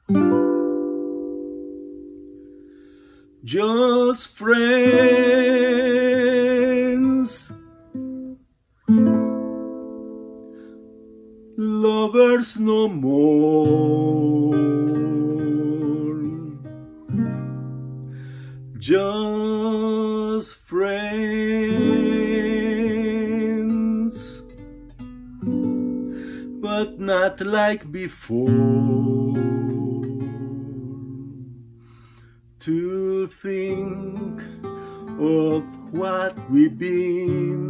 Just friends, lovers no more, just friends, but not like before. To think of what we've been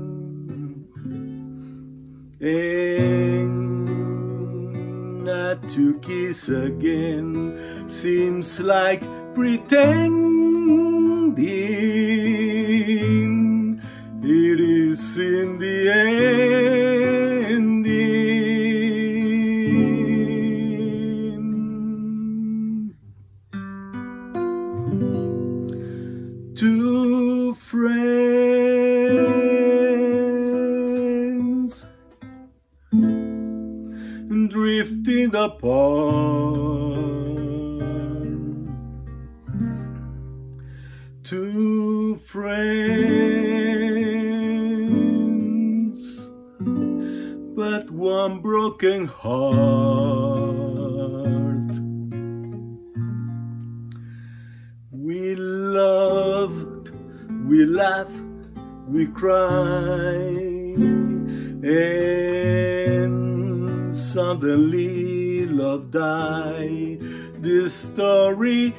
and not to kiss again seems like pretending. It is in the ending. Two friends drifting apart, two friends, but one broken heart. We loved, we laughed, we cried, and suddenly love died. This story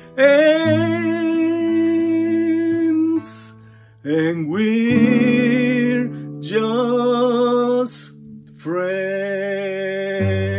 ends, and we're just friends.